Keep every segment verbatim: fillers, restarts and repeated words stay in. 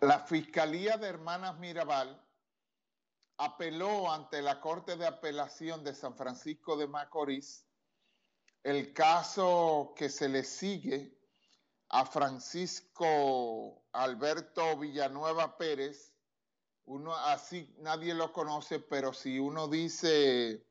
La Fiscalía de Hermanas Mirabal apeló ante la Corte de Apelación de San Francisco de Macorís el caso que se le sigue a Francisco Alberto Villanueva Pérez. Uno así nadie lo conoce, pero si uno dice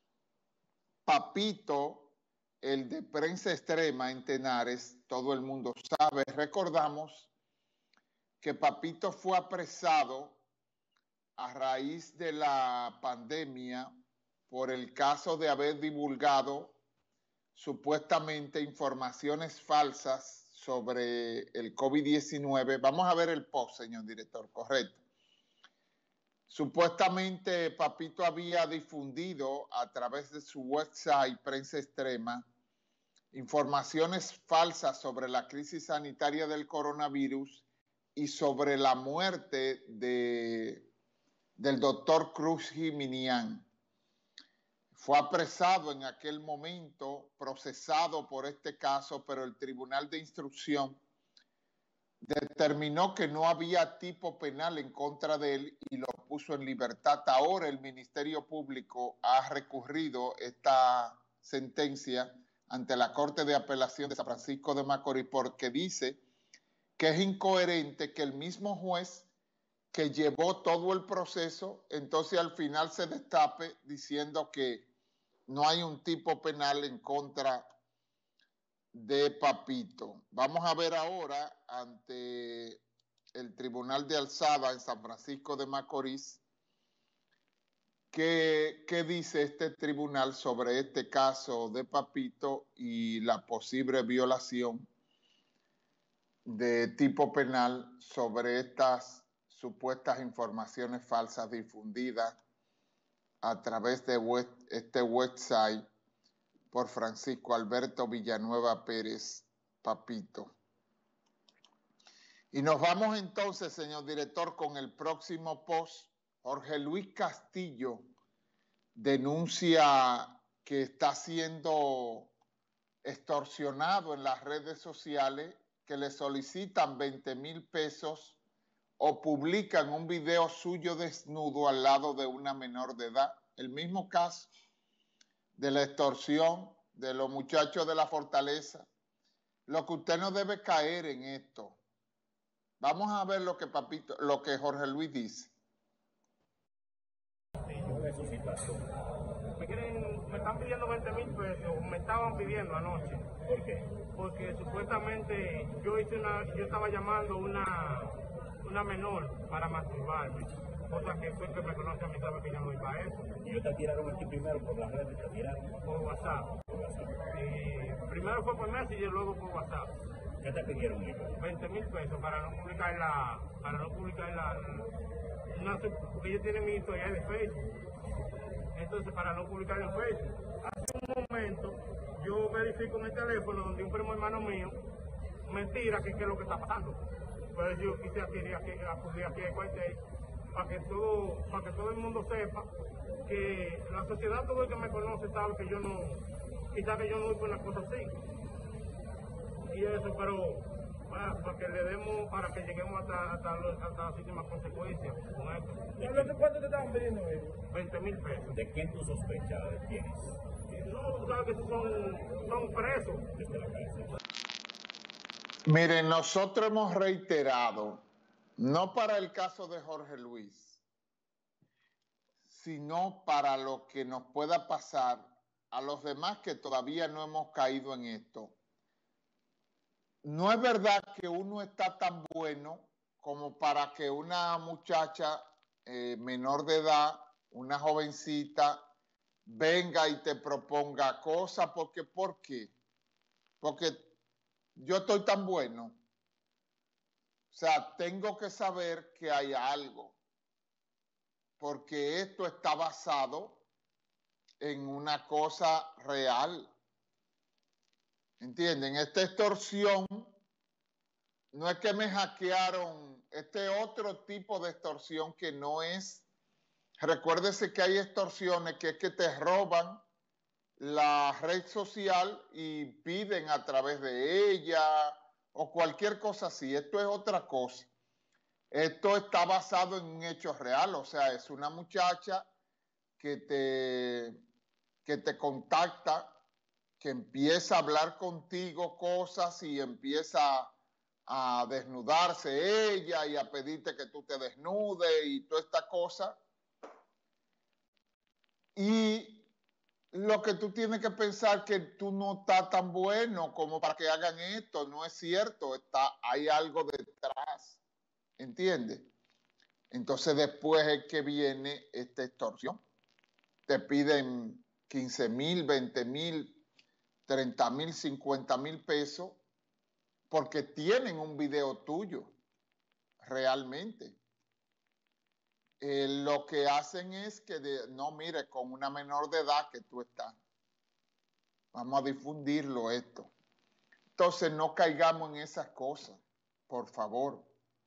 Papito, el de Prensa Extrema en Tenares, todo el mundo sabe. Recordamos que Papito fue apresado a raíz de la pandemia por el caso de haber divulgado supuestamente informaciones falsas sobre el COVID diecinueve. Vamos a ver el post, señor director, correcto. Supuestamente Papito había difundido a través de su website Prensa Extrema informaciones falsas sobre la crisis sanitaria del coronavirus y sobre la muerte de, del doctor Cruz Jiminián. Fue apresado en aquel momento, procesado por este caso, pero el Tribunal de Instrucción determinó que no había tipo penal en contra de él y lo puso en libertad. Ahora el Ministerio Público ha recurrido esta sentencia ante la Corte de Apelación de San Francisco de Macorís porque dice que es incoherente que el mismo juez que llevó todo el proceso, entonces al final se destape diciendo que no hay un tipo penal en contra de Papito. Vamos a ver ahora ante el Tribunal de Alzada en San Francisco de Macorís qué, qué dice este tribunal sobre este caso de Papito y la posible violación de tipo penal sobre estas supuestas informaciones falsas difundidas a través de web, este website por Francisco Alberto Villanueva Pérez, Papito. Y nos vamos entonces, señor director, con el próximo post. Jorge Luis Castillo denuncia que está siendo extorsionado en las redes sociales, que le solicitan veinte mil pesos o publican un video suyo desnudo al lado de una menor de edad. El mismo caso de la extorsión de los muchachos de la Fortaleza. Lo que usted no debe caer en esto. Vamos a ver lo que Papito, lo que Jorge Luis dice. Me, quieren, me están pidiendo veinte mil pesos, me estaban pidiendo anoche. ¿Por qué? Porque supuestamente yo hice una, yo estaba llamando una, una menor para masturbarme. Cosa que fue que me conoce a mí, sabe que yo no voy para eso. ¿Y ellos te tiraron aquí primero por las redes? ¿Te tiraron? Por WhatsApp. Por WhatsApp. Eh, primero fue por Messenger y luego por WhatsApp. ¿Qué te pidieron ellos? veinte mil pesos para no publicar la, para no publicar la, una, porque ellos tienen mi historial de Facebook. Entonces, para no publicar en Facebook. Hace un momento, yo verifico en el teléfono donde un primo hermano mío me tira que qué es lo que está pasando. Pues yo quise acudir aquí, acudir aquí al cuartel para que todo, para que todo el mundo sepa que la sociedad, todo el que me conoce sabe que yo no, quizás que yo no voy por una cosa así. Y eso, pero para, para que le demos, para que lleguemos hasta, hasta, hasta las últimas consecuencias con esto. ¿Cuánto te estaban pidiendo ellos? veinte mil pesos. ¿De quién tú sospechas? ¿De quiénes? No, tú sabes que son, son presos. Desde la cárcel. Miren, nosotros hemos reiterado, no para el caso de Jorge Luis, sino para lo que nos pueda pasar a los demás que todavía no hemos caído en esto. No es verdad que uno está tan bueno como para que una muchacha eh, menor de edad, una jovencita, venga y te proponga cosas, porque ¿por qué? Porque yo estoy tan bueno. O sea, tengo que saber que hay algo, porque esto está basado en una cosa real. ¿Entienden? Esta extorsión no es que me hackearon, este otro tipo de extorsión que no es. Recuérdese que hay extorsiones que es que te roban la red social y piden a través de ella o cualquier cosa así. Esto es otra cosa. Esto está basado en un hecho real, o sea, es una muchacha que te, que te contacta, que empieza a hablar contigo cosas y empieza a desnudarse ella y a pedirte que tú te desnudes y toda esta cosa. Y lo que tú tienes que pensar que tú no estás tan bueno como para que hagan esto, no es cierto, está, hay algo detrás, ¿entiendes? Entonces después es que viene esta extorsión. Te piden quince mil, veinte mil, treinta mil, cincuenta mil pesos porque tienen un video tuyo, realmente. Eh, lo que hacen es que, de, no, mire, con una menor de edad que tú estás, vamos a difundirlo esto. Entonces no caigamos en esas cosas, por favor.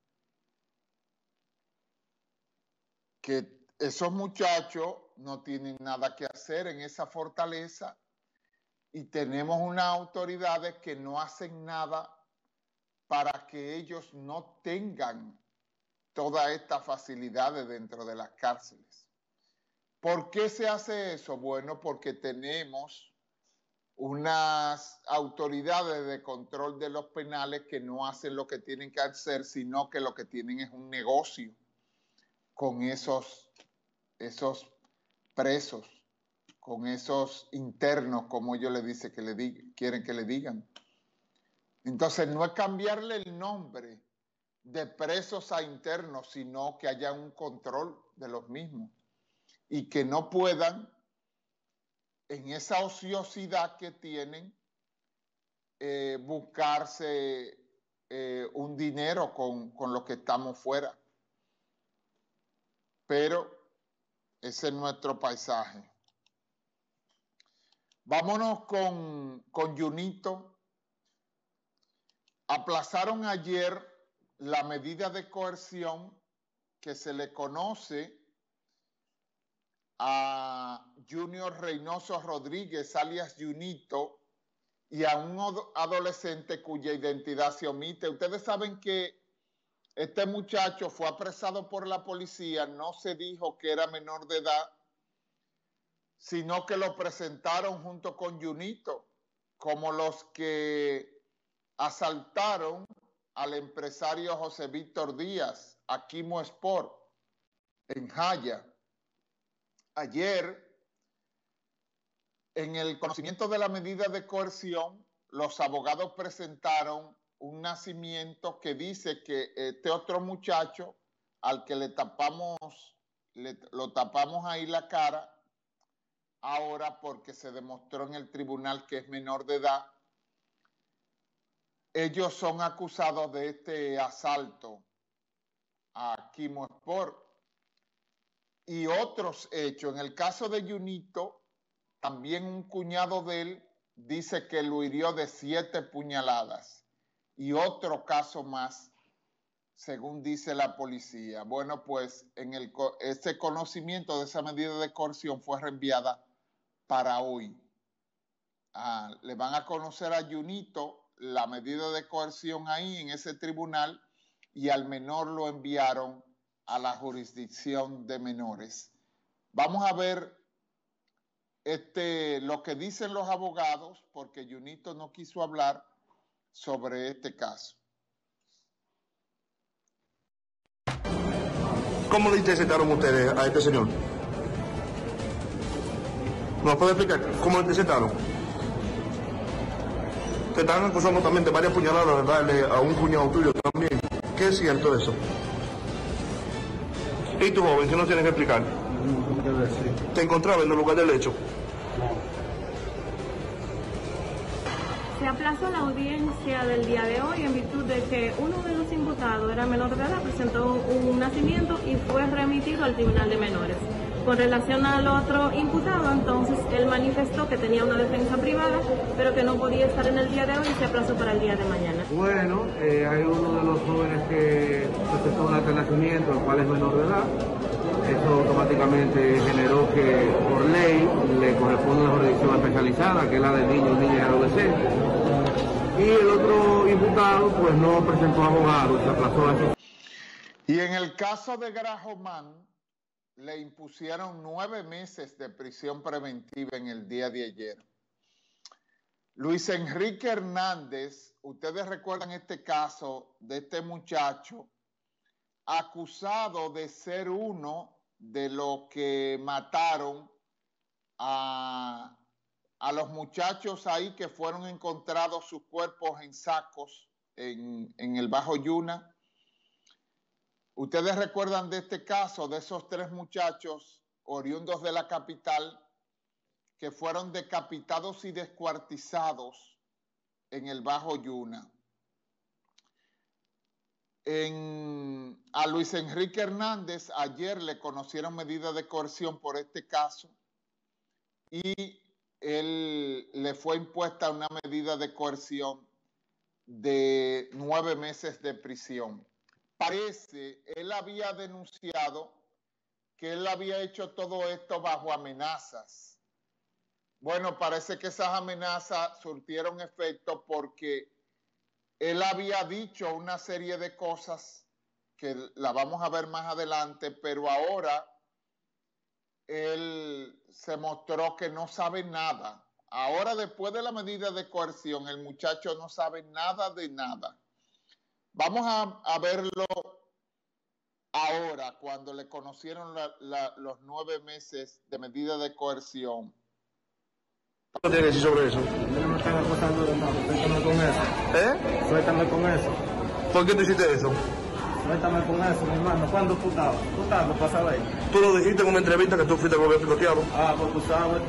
Que esos muchachos no tienen nada que hacer en esa fortaleza y tenemos unas autoridades que no hacen nada para que ellos no tengan todas estas facilidades dentro de las cárceles. ¿Por qué se hace eso? Bueno, porque tenemos unas autoridades de control de los penales que no hacen lo que tienen que hacer, sino que lo que tienen es un negocio con esos, esos presos, con esos internos, como ellos le dicen que le digan, quieren que le digan. Entonces no es cambiarle el nombre de presos a internos, sino que haya un control de los mismos y que no puedan, en esa ociosidad que tienen, eh, buscarse eh, un dinero con, con lo que estamos fuera. Pero ese es nuestro paisaje. Vámonos con, con Junito. Aplazaron ayer la medida de coerción que se le conoce a Junior Reynoso Rodríguez, alias Junito, y a un adolescente cuya identidad se omite. Ustedes saben que este muchacho fue apresado por la policía, no se dijo que era menor de edad, sino que lo presentaron junto con Junito, como los que asaltaron al empresario José Víctor Díaz, Aquimo Sport, en Jaya. Ayer, en el conocimiento de la medida de coerción, los abogados presentaron un nacimiento que dice que este otro muchacho, al que le tapamos, le, lo tapamos ahí la cara, ahora porque se demostró en el tribunal que es menor de edad, ellos son acusados de este asalto a Aquimo Sport y otros hechos. En el caso de Junito, también un cuñado de él dice que lo hirió de siete puñaladas y otro caso más, según dice la policía. Bueno, pues en el, ese conocimiento de esa medida de coerción fue reenviada para hoy. Ah, le van a conocer a Junito la medida de coerción ahí en ese tribunal y al menor lo enviaron a la jurisdicción de menores. Vamos a ver este, lo que dicen los abogados, porque Junito no quiso hablar sobre este caso. ¿Cómo le interceptaron ustedes a este señor? ¿Nos puede explicar cómo le interceptaron? Te están acusando también de varias puñaladas, de darle a un cuñado tuyo también. ¿Qué es cierto eso? ¿Y tú, joven, qué nos tienes que explicar? ¿Te encontrabas en el lugar del hecho? Se aplazó la audiencia del día de hoy en virtud de que uno de los imputados era menor de edad, presentó un nacimiento y fue remitido al tribunal de menores. Con relación al otro imputado, entonces él manifestó que tenía una defensa privada, pero que no podía estar en el día de hoy y se aplazó para el día de mañana. Bueno, eh, hay uno de los jóvenes que presentó un acta de nacimiento, el cual es menor de edad. Eso automáticamente generó que por ley le corresponde una jurisdicción especializada, que es la de niños, niñas y adolescentes. Y el otro imputado pues no presentó abogado, se aplazó a eso. Y en el caso de Grajomán, le impusieron nueve meses de prisión preventiva en el día de ayer. Luis Enrique Hernández, ustedes recuerdan este caso de este muchacho acusado de ser uno de los que mataron a, a los muchachos ahí que fueron encontrados sus cuerpos en sacos en, en el Bajo Yuna. Ustedes recuerdan de este caso, de esos tres muchachos oriundos de la capital que fueron decapitados y descuartizados en el Bajo Yuna. En, a Luis Enrique Hernández ayer le conocieron medidas de coerción por este caso y él le fue impuesta una medida de coerción de nueve meses de prisión. Parece, él había denunciado que él había hecho todo esto bajo amenazas. Bueno, parece que esas amenazas surtieron efecto porque él había dicho una serie de cosas que la vamos a ver más adelante, pero ahora él se mostró que no sabe nada. Ahora, después de la medida de coerción, el muchacho no sabe nada de nada. Vamos a, a verlo ahora, cuando le conocieron la, la, los nueve meses de medida de coerción. ¿Qué tiene que decir sobre eso? No me están acusando de nada, suéltame con eso. ¿Eh? Suéltame con eso. ¿Por qué tú hiciste eso? Suéltame con eso, mi hermano. ¿Cuándo tú estabas? ¿Tú estabas para saber? Tú lo dijiste en una entrevista que tú fuiste con el piloteado. Ah, pues tú sabes.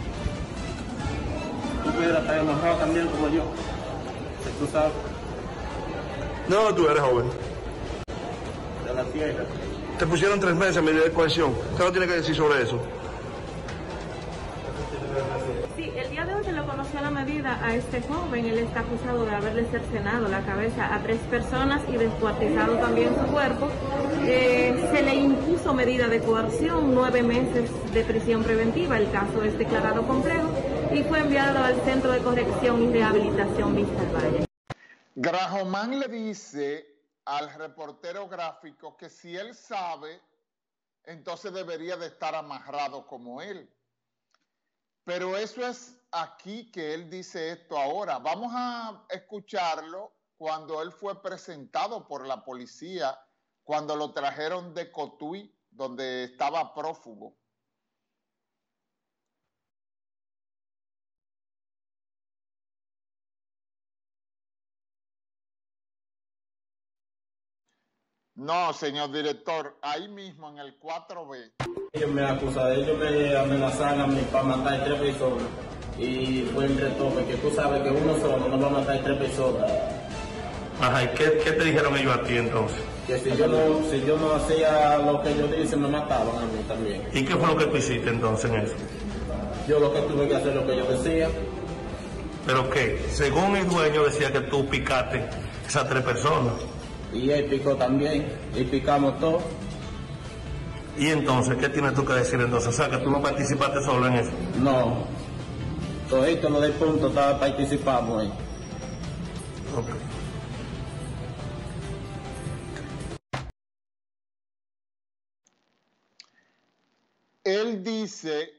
Tú pudieras estar enojado también como yo. Si tú sabes. No, tú eres joven. De la tierra. Te pusieron tres meses a medida de coerción. ¿Qué no tiene que decir sobre eso? Sí, el día de hoy se le conoció la medida a este joven. Él está acusado de haberle cercenado la cabeza a tres personas y descuartizado también su cuerpo. Eh, se le impuso medida de coerción, nueve meses de prisión preventiva. El caso es declarado complejo y fue enviado al Centro de Corrección y Rehabilitación Vista al Valle. Grajomán le dice al reportero gráfico que si él sabe, entonces debería de estar amarrado como él. Pero eso es aquí que él dice esto ahora. Vamos a escucharlo cuando él fue presentado por la policía, cuando lo trajeron de Cotuí, donde estaba prófugo. No, señor director, ahí mismo en el cuatro B. Ellos me acusaron, ellos me amenazaron a mí para matar tres personas. Y fue entre todos, que tú sabes que uno solo no va a matar tres personas. Ajá, ¿y qué, qué te dijeron ellos a ti entonces? Que si yo no, si yo no hacía lo que ellos dicen, me mataban a mí también. ¿Y qué fue lo que tú hiciste entonces en eso? Yo lo que tuve que hacer lo que yo decía. ¿Pero qué? Según el dueño decía que tú picaste esas tres personas. Y él picó también, y picamos todos. ¿Y entonces qué tienes tú que decir entonces? O sea, que tú no participaste solo en eso. No, todito lo del punto estaba participando ahí. Ok. Él dice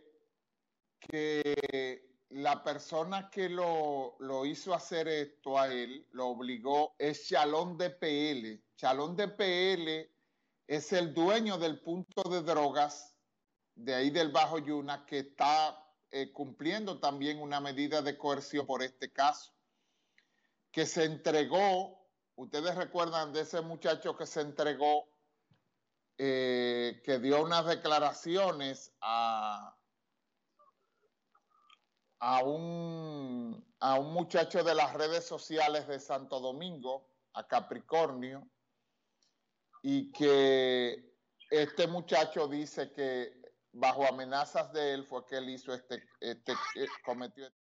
que la persona que lo, lo hizo hacer esto a él, lo obligó, es Chalón de P L. Chalón de P L es el dueño del punto de drogas de ahí del Bajo Yuna, que está eh, cumpliendo también una medida de coerción por este caso, que se entregó. Ustedes recuerdan de ese muchacho que se entregó, eh, que dio unas declaraciones a A un, a un muchacho de las redes sociales de Santo Domingo, a Capricornio, y que este muchacho dice que bajo amenazas de él fue que él hizo este, este cometió este